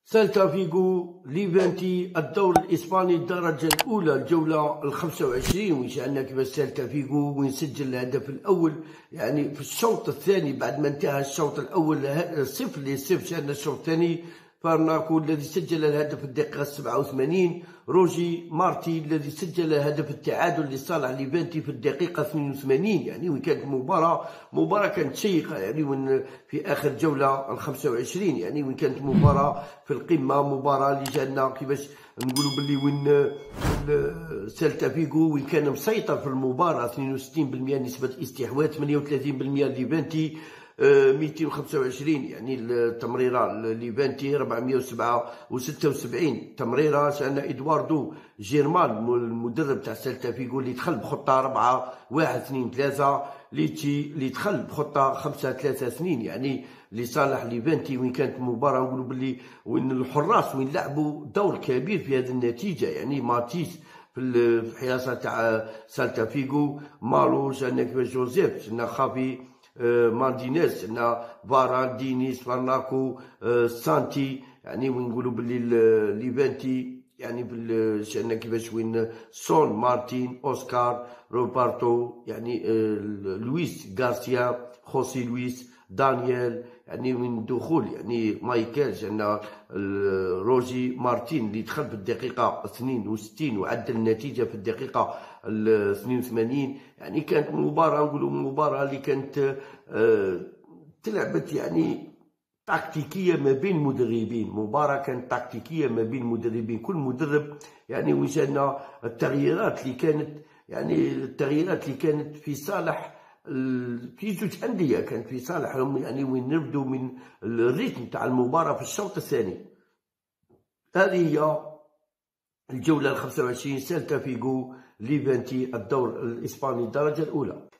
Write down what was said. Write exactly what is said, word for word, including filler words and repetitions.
سيلتا فيغو ليفانتي الدور الإسباني الدرجة الأولى الجولة الخمسة وعشرين. وين شاهدنا كيفاش سيلتا فيغو وين سجل الهدف الأول يعني في الشوط الثاني بعد ما انتهى الشوط الأول صفر لصفر. شاهدنا الشوط الثاني فارناكو الذي سجل الهدف في الدقيقة سبعة وثمانين، روجي مارتي الذي سجل هدف التعادل لصالح ليفانتي في الدقيقة اثنين وثمانين. يعني وين كانت مباراة مباراة كانت شيقة يعني وين في آخر جولة الخمسة وعشرين. يعني وين كانت مباراة في القمة، مباراة اللي جاتنا كيفاش نقولوا باللي وين سيلتا فيغو وين كان مسيطر في المباراة اثنين وستين بالمئة نسبة استحواذ، ثمانية وثلاثين بالمئة ليفانتي مئتين وخمسة وعشرين. يعني التمريرة ليفانتي أربعمئة وسبعة وستة وسبعين تمريرة. شأن إدواردو جيرمان المدرب تاع سيلتا فيغو اللي دخل بخطة أربعة واحد اثنين ثلاثة، ليتشي اللي دخل بخطة خمسة ثلاثة اثنين يعني لصالح ليفانتي. وين كانت مباراة نقولوا باللي وين الحراس وين لعبوا دور كبير في هذه النتيجة. يعني ماتيس في الحراسة تاع سيلتا فيغو، مالو، شأن كيفاش جوزيف، شأن خافي ماردينيز، عندنا فاران، دينيس، فارناكو، سانتي. يعني وين نقولوا باللي ليفانتي يعني شأن كيفاش وين سون، مارتين، اوسكار، روبرتو، يعني لويس غارسيا، خوسي لويس، دانيال. يعني من دخول يعني مايكل، عندنا روجي مارتين اللي دخل في الدقيقة اثنين وستين وعدل النتيجة في الدقيقة اثنين وثمانين. يعني كانت مباراة نقولوا مباراة اللي كانت آه تلعبت يعني تكتيكية ما بين مدربين، مباراة كانت تكتيكية ما بين مدربين، كل مدرب يعني وجدنا التغييرات اللي كانت يعني التغييرات اللي كانت في صالح في زوج أندية، كانت في صالحهم. يعني وين نبدو من الريتم تاع المباراة في الشوط الثاني. هذه هي الجولة الخمسة وعشرين، سيلتا فيغو ليفانتي الدور الإسباني الدرجة الأولى.